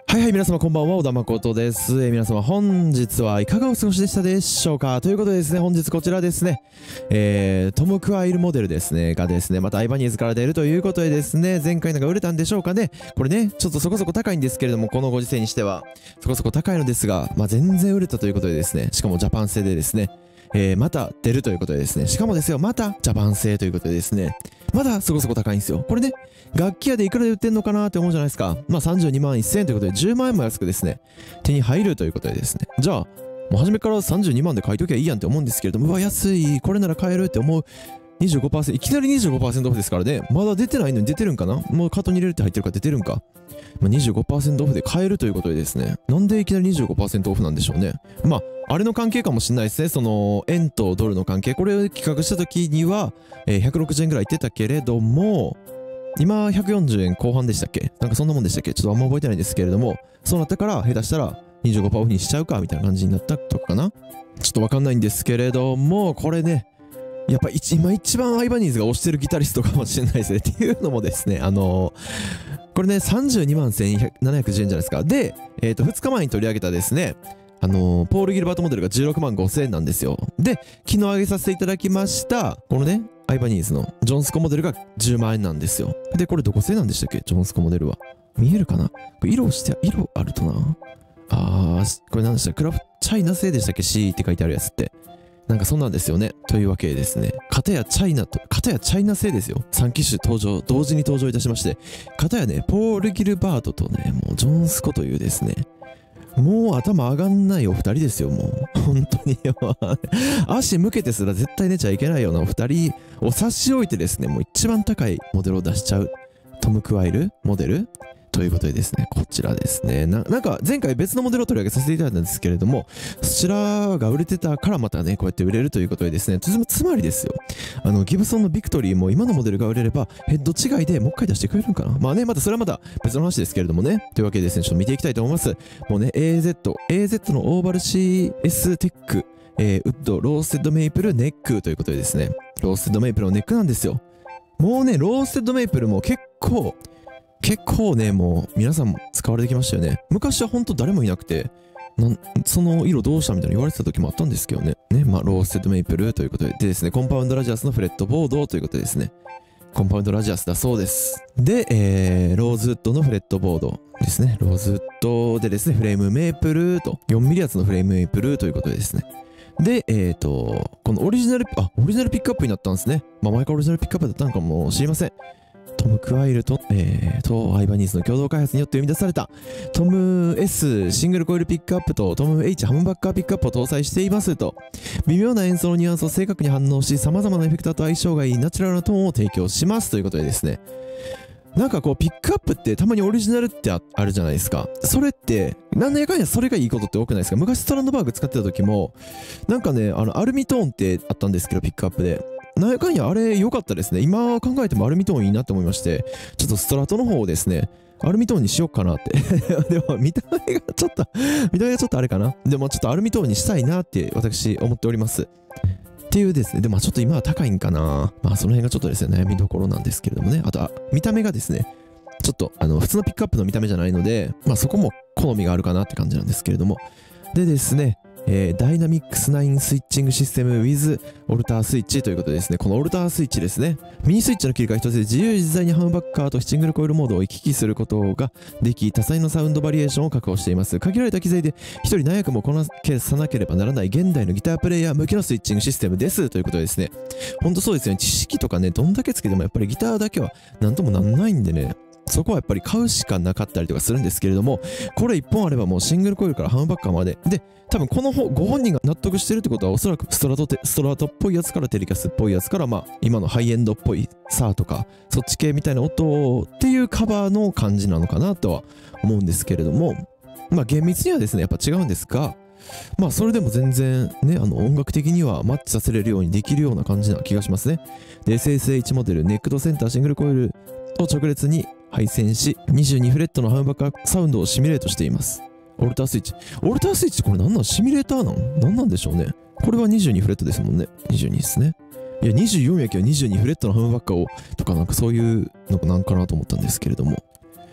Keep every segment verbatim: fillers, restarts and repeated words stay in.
はいはい、皆様こんばんは、小田誠です。えー、皆様本日はいかがお過ごしでしたでしょうか。ということでですね、本日こちらですね、えー、トム・クワイルモデルですね、がですね、またアイバニーズから出るということでですね、前回のが売れたんでしょうかね。これね、ちょっとそこそこ高いんですけれども、このご時世にしては、そこそこ高いのですが、まあ全然売れたということでですね、しかもジャパン製でですね、えー、また出るということでですね、しかもですよ、またジャパン製ということでですね、まだそこそこ高いんですよ。これね、楽器屋でいくらで売ってんのかなって思うじゃないですか。まあさんじゅうにまんせんえんということでじゅうまんえんも安くですね、手に入るということでですね。じゃあ、もう初めからさんじゅうにまんで買いときゃいいやんって思うんですけれども、うわ、安い、これなら買えるって思う。にじゅうごパーセント、いきなり にじゅうごパーセント オフですからね。まだ出てないのに出てるんかな。もうカートに入れるって入ってるから出てるんか。まあ、にじゅうごパーセント オフで買えるということでですね。なんでいきなり にじゅうごパーセント オフなんでしょうね。まあ、あれの関係かもしれないですね。その、円とドルの関係。これを企画した時には、えー、ひゃくろくじゅうえんぐらい言ってたけれども、今ひゃくよんじゅうえんこう半でしたっけ。なんかそんなもんでしたっけ。ちょっとあんま覚えてないんですけれども、そうなったから下手したら にじゅうごパーセント オフにしちゃうかみたいな感じになったとかかな。ちょっとわかんないんですけれども、これね、やっぱ今一番アイバニーズが推してるギタリストかもしれないですね。っていうのもですね、あのー、これね、さんじゅうにまんせんななひゃくじゅうえんじゃないですか。で、えっと、ふつかまえに取り上げたですね、あのー、ポール・ギルバートモデルがじゅうろくまんごせんえんなんですよ。で、昨日上げさせていただきました、このね、アイバニーズのジョンスコモデルがじゅうまんえんなんですよ。で、これどこ製なんでしたっけ、ジョンスコモデルは。見えるかな、これ色して、色あるとな。あー、これ何でしたっけ、クラフチャイナ製でしたっけ ?C って書いてあるやつって。なんかそんなんですよね。というわけでですね、片やチャイナと、片やチャイナ製ですよ。さん機種登場、同時に登場いたしまして、片やね、ポール・ギルバートとね、もうジョンスコというですね、もう頭上がんないお二人ですよ、もう。本当に。足向けてすら絶対寝ちゃいけないようなお二人を差し置いてですね、もう一番高いモデルを出しちゃうトム・クワイルモデルということでですね、こちらですね。な、なんか前回別のモデルを取り上げさせていただいたんですけれども、そちらが売れてたからまたね、こうやって売れるということでですね、つ, つまりですよ、あの、ギブソンのビクトリーも今のモデルが売れれば、ヘッド違いでもう一回出してくれるんかな。まあね、またそれはまた別の話ですけれどもね。というわけでですね、ちょっと見ていきたいと思います。もうね、エーゼット、エーゼット のオーバル シーエス テック、えー、ウッド、ローステッドメイプル、ネックということでですね、ローステッドメイプルのネックなんですよ。もうね、ローステッドメイプルも結構、結構ね、もう皆さんも使われてきましたよね。昔はほんと誰もいなくて、なんその色どうしたみたいに言われてた時もあったんですけどね。ね、まあ、ローステッドメイプルということで。でですね、コンパウンドラジアスのフレットボードということでですね。コンパウンドラジアスだそうです。で、えー、ローズウッドのフレットボードですね。ローズウッドでですね、フレームメープルと、よんミリ厚のフレームメープルということでですね。で、えーと、このオリジナル、あ、オリジナルピックアップになったんですね。まあ、前からオリジナルピックアップだったのかもしれません。トム・クワイルと、えー、とアイバニーズの共同開発によって生み出されたトム S シングルコイルピックアップとトム H ハムバッカーピックアップを搭載していますと、微妙な演奏のニュアンスを正確に反応し、様々なエフェクターと相性がいいナチュラルなトーンを提供しますということでですね、なんかこうピックアップってたまにオリジナルって あ, あるじゃないですか。それってなんだやかんやそれがいいことって多くないですか。昔ストランドバーグ使ってた時もなんかね、あのアルミトーンってあったんですけど、ピックアップでなんやかんやあれ良かったですね。今考えてもアルミトーンいいなって思いまして、ちょっとストラトの方をですね、アルミトーンにしよっかなって。でも見た目がちょっと、見た目がちょっとあれかな。でもちょっとアルミトーンにしたいなって私思っております。っていうですね、でもちょっと今は高いんかな。まあその辺がちょっとですね、悩みどころなんですけれどもね。あと、見た目がですね、ちょっとあの普通のピックアップの見た目じゃないので、まあそこも好みがあるかなって感じなんですけれども。でですね、えー、ダイナミックスナインスイッチングシステム with オルタースイッチということでですね、このオルタースイッチですね、ミニスイッチの切り替え一つで自由自在にハムバッカーとシングルコイルモードを行き来することができ、多彩なサウンドバリエーションを確保しています。限られた機材で一人何役もこなさなければならない現代のギタープレイヤー向けのスイッチングシステムですということでですね、ほんとそうですよね。知識とかね、どんだけつけてもやっぱりギターだけはなんともなんないんでね、そこはやっぱり買うしかなかったりとかするんですけれども、これいっぽんあればもうシングルコイルからハムバッカーまで。で、多分このご本人が納得してるってことはおそらくストラトて、ストラトっぽいやつからテレキャスっぽいやつから、まあ今のハイエンドっぽいサーとか、そっち系みたいな音っていうカバーの感じなのかなとは思うんですけれども、まあ厳密にはですね、やっぱ違うんですが、まあそれでも全然ね、あの音楽的にはマッチさせれるようにできるような感じな気がしますね。で、エスエスエイチ モデル、ネックドセンターシングルコイルを直列に配線し、にじゅうにフレットのハムバッカーサウンドをシミュレートしています。オルタースイッチ。オルタースイッチこれ何なん？シミュレーターなの？何なんでしょうね。これはにじゅうにフレットですもんね。にじゅうにですね。いや、にじゅうよんやけどにじゅうにフレットのハムバッカーをとかなんかそういうのなんかなと思ったんですけれども。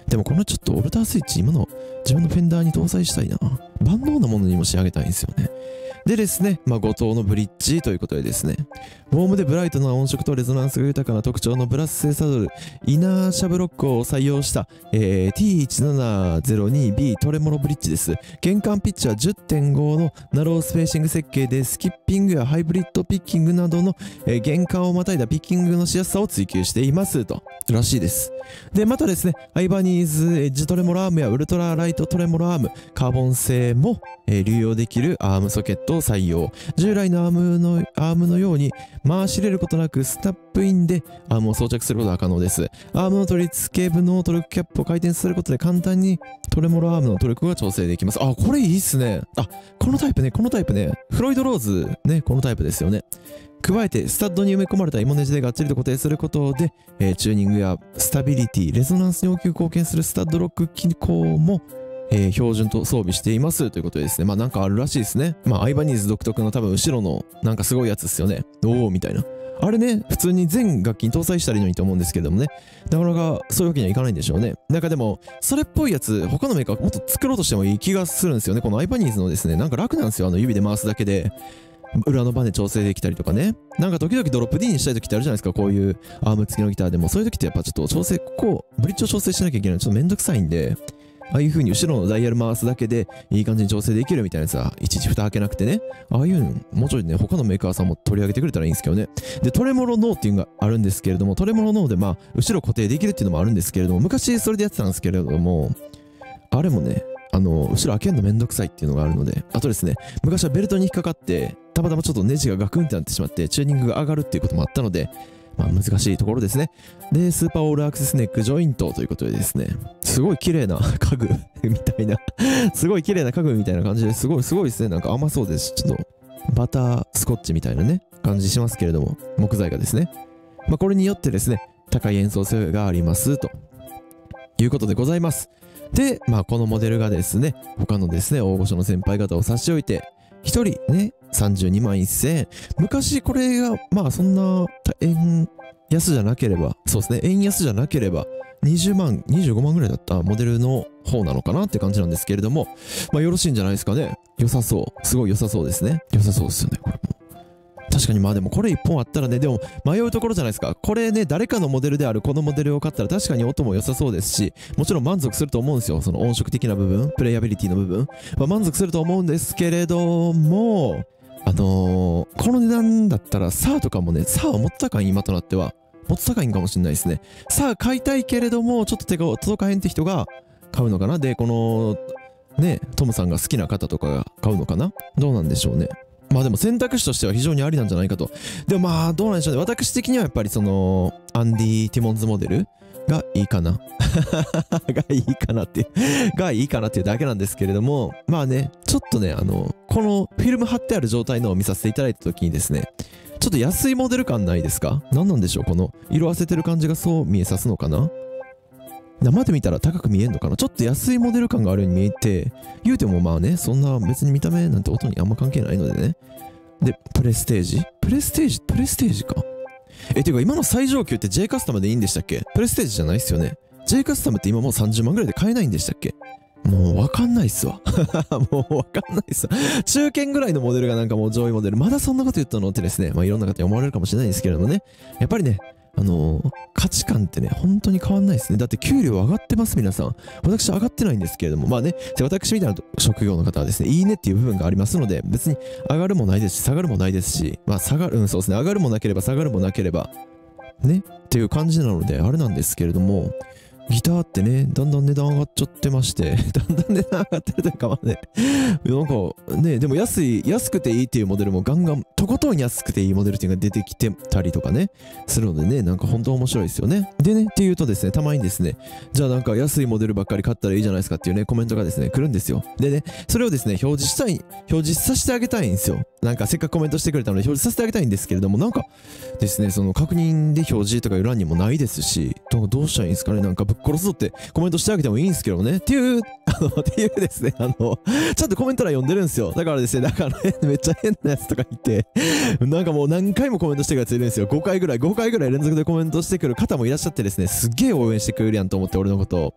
でもこのちょっとオルタースイッチ今の自分のフェンダーに搭載したいな。万能なものにも仕上げたいんですよね。でですね、まあ、ごとうのブリッジということでですね、ウォームでブライトな音色とレゾナンスが豊かな特徴のブラス製サドル、イナーシャブロックを採用した、えー、ティーいちななゼロにビー トレモロブリッジです。玄関ピッチは じゅってんご のナロースペーシング設計で、スキッピングやハイブリッドピッキングなどの、えー、玄関をまたいだピッキングのしやすさを追求していますと。らしいです。で、またですね、アイバニーズエッジトレモロアームやウルトラライトトレモロアーム、カーボン製も、えー、流用できるアームソケットを採用。従来のアームの、アームのように回し入れることなくスタップインでアームを装着することが可能です。アームの取り付け部のトルクキャップを回転させることで簡単にトレモロアームのトルクが調整できます。あ、これいいっすね。あ、このタイプね、このタイプね、フロイドローズね、このタイプですよね。加えて、スタッドに埋め込まれたイモネジでがっちりと固定することで、えー、チューニングやスタビリティ、レゾナンスに大きく貢献するスタッドロック機構も、えー、標準と装備していますということでですね。まあなんかあるらしいですね。まあアイバニーズ独特の多分後ろのなんかすごいやつですよね。おーみたいな。あれね、普通に全楽器に搭載したらいいのにと思うんですけれどもね。なかなかそういうわけにはいかないんでしょうね。なんかでも、それっぽいやつ、他のメーカーもっと作ろうとしてもいい気がするんですよね。このアイバニーズのですね、なんか楽なんですよ。あの指で回すだけで。裏のバネ調整できたりとかね。なんか時々ドロップ D にしたい時ってあるじゃないですか。こういうアーム付きのギターでも。そういう時ってやっぱちょっと調整、ここ、ブリッジを調整しなきゃいけないのちょっとめんどくさいんで、ああいう風に後ろのダイヤル回すだけでいい感じに調整できるみたいなやつは、いちいち蓋開けなくてね。ああいうの、もうちょいね、他のメーカーさんも取り上げてくれたらいいんですけどね。で、トレモロノーっていうのがあるんですけれども、トレモロノーでまあ、後ろ固定できるっていうのもあるんですけれども、昔それでやってたんですけれども、あれもね、あの、後ろ開けるのめんどくさいっていうのがあるので、あとですね、昔はベルトに引っかかって、たまたまちょっとネジがガクンってなってしまって、チューニングが上がるっていうこともあったので、まあ難しいところですね。で、スーパーオールアクセスネックジョイントということでですね、すごい綺麗な家具みたいな、すごい綺麗な家具みたいな感じですごい、すごいですね。なんか甘そうです。ちょっと、バタースコッチみたいなね、感じしますけれども、木材がですね。まあこれによってですね、高い演奏性がありますということでございます。で、まあこのモデルがですね、他のですね、大御所の先輩方を差し置いて、一人ね、さんじゅうにまんせんえん。昔これが、まあそんな円安じゃなければ、そうですね、円安じゃなければ、にじゅうまん、にじゅうごまんぐらいだったモデルの方なのかなって感じなんですけれども、まあよろしいんじゃないですかね。良さそう。すごい良さそうですね。良さそうですよね、これも。確かにまあでもこれ一本あったらね、でも迷うところじゃないですか。これね、誰かのモデルであるこのモデルを買ったら確かに音も良さそうですし、もちろん満足すると思うんですよ。その音色的な部分、プレイアビリティの部分。まあ、満足すると思うんですけれども、あのー、この値段だったらサーとかもね、サーはもっと高い今となっては。もっと高いんかもしれないですね。サー買いたいけれども、ちょっと手が届かへんって人が買うのかな。で、この、ね、トムさんが好きな方とかが買うのかな。どうなんでしょうね。まあでも選択肢としては非常にありなんじゃないかと。でもまあどうなんでしょうね。私的にはやっぱりそのアンディ・ティモンズモデルがいいかな。がいいかなっていうがいいかなっていうだけなんですけれども、まあね、ちょっとね、あの、このフィルム貼ってある状態のを見させていただいた時にですね、ちょっと安いモデル感ないですか？何なんでしょう？この色あせてる感じがそう見えさすのかな？生で見たら高く見えんのかな？ちょっと安いモデル感があるように見えて、言うてもまあね、そんな別に見た目なんて音にあんま関係ないのでね。で、プレステージプレステージプレステージか。え、ていうか今の最上級って J カスタムでいいんでしたっけ？プレステージじゃないっすよね。J カスタムって今もうさんじゅうまんぐらいで買えないんでしたっけ？もうわかんないっすわ。もうわかんないっすわ。中堅ぐらいのモデルがなんかもう上位モデル。まだそんなこと言ったのってですね。まあいろんな方に思われるかもしれないんですけれどもね。やっぱりね、あのー、価値観ってね、本当に変わんないですね。だって給料上がってます、皆さん。私上がってないんですけれども、まあね、私みたいな職業の方はですね、いいねっていう部分がありますので、別に上がるもないですし、下がるもないですし、まあ下がる、うん、そうですね、上がるもなければ下がるもなければ、ね、っていう感じなので、あれなんですけれども、ギターってね、だんだん値段上がっちゃってまして、だんだん値段上がってるというかまあね、なんかね、でも安い、安くていいっていうモデルもガンガン、とことん安くていいモデルっていうのが出てきてたりとかね、するのでね、なんか本当面白いですよね。でね、っていうとですね、たまにですね、じゃあなんか安いモデルばっかり買ったらいいじゃないですかっていうね、コメントがですね、来るんですよ。でね、それをですね、表示したい、表示させてあげたいんですよ。なんかせっかくコメントしてくれたので表示させてあげたいんですけれども、なんかですね、その確認で表示とかいう欄にもないですし、どうしたらいいんですかね、なんかぶっ殺すぞってコメントしてあげてもいいんですけどね。っていう、あの、っていうですね、あの、ちゃんとコメント欄読んでるんですよ。だからですね、だからね、めっちゃ変なやつとか言って、なんかもう何回もコメントしてくるやついるんですよ。ごかいぐらい、ごかいぐらい連続でコメントしてくる方もいらっしゃってですね、すっげえ応援してくれるやんと思って、俺のことを。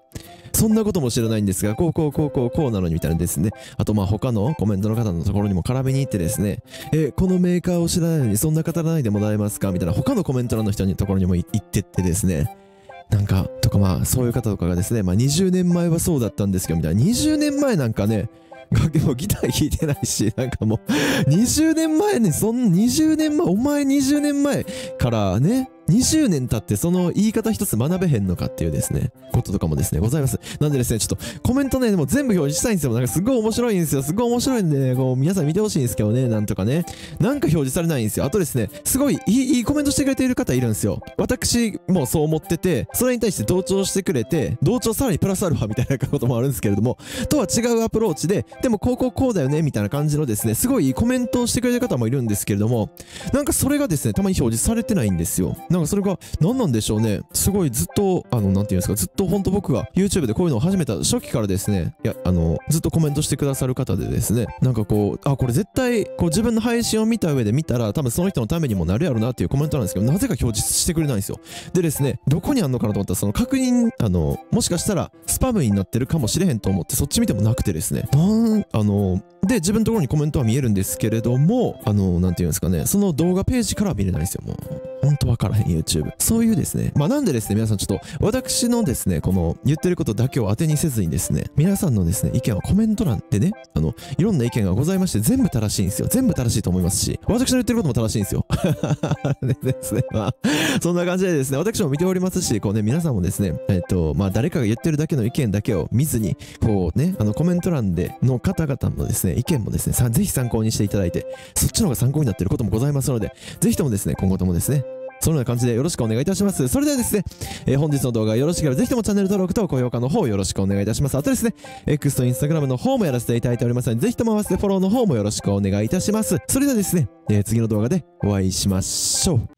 そんなことも知らないんですが、こうこうこうこうこうなのにみたいなですね。あとまあ他のコメントの方のところにも絡みに行ってですね、え、このメーカーを知らないのにそんな語らないでもらえますかみたいな他のコメント欄の人のところにも行ってってですね、なんか、とかまあ、そういう方とかがですね、まあにじゅうねんまえはそうだったんですけど、みたいな。にじゅうねんまえなんかね、楽器もギター弾いてないし、なんかもう、にじゅうねんまえに、そんなにじゅうねんまえ、お前にじゅうねんまえからね、にじゅうねん経ってその言い方一つ学べへんのかっていうですね、こととかもですね、ございます。なんでですね、ちょっとコメントね、でも全部表示したいんですよ。なんかすごい面白いんですよ。すごい面白いんでね、こう皆さん見てほしいんですけどね、なんとかね。なんか表示されないんですよ。あとですね、すごいいい、いいコメントしてくれている方いるんですよ。私もそう思ってて、それに対して同調してくれて、同調さらにプラスアルファみたいなこともあるんですけれども、とは違うアプローチで、でもこうこうこうだよね、みたいな感じのですね、すごいいいコメントをしてくれてる方もいるんですけれども、なんかそれがですね、たまに表示されてないんですよ。なんかそれが、なんなんでしょうね。すごいずっと、あの、なんていうんですか、ずっとほんと僕が YouTube でこういうのを始めた初期からですね、いや、あの、ずっとコメントしてくださる方でですね、なんかこう、あ、これ絶対、こう自分の配信を見た上で見たら、多分その人のためにもなるやろなっていうコメントなんですけど、なぜか表示してくれないんですよ。でですね、どこにあんのかなと思ったら、その確認、あの、もしかしたらスパムになってるかもしれへんと思って、そっち見てもなくてですね、なん、あの、で、自分のところにコメントは見えるんですけれども、あの、なんていうんですかね、その動画ページからは見れないんですよ、もう。ほんとわからへん YouTube。そういうですね、まあなんでですね、皆さんちょっと、私のですね、この言ってることだけを当てにせずにですね、皆さんのですね、意見はコメント欄でね、あの、いろんな意見がございまして、全部正しいんですよ。全部正しいと思いますし、私の言ってることも正しいんですよ。でですね、まあ、そんな感じでですね、私も見ておりますし、こうね、皆さんもですね、えっと、まあ誰かが言ってるだけの意見だけを見ずに、こうね、あの、コメント欄での方々のですね、意見もですね、さぜひ参考にしていただいて、そっちの方が参考になっていることもございますので、ぜひともですね、今後ともですね、そのような感じでよろしくお願いいたします。それではですね、えー、本日の動画よろしければぜひともチャンネル登録と高評価の方よろしくお願いいたします。あとですね、X と Instagram の方もやらせていただいておりますので、ぜひとも合わせてフォローの方もよろしくお願いいたします。それではですね、えー、次の動画でお会いしましょう。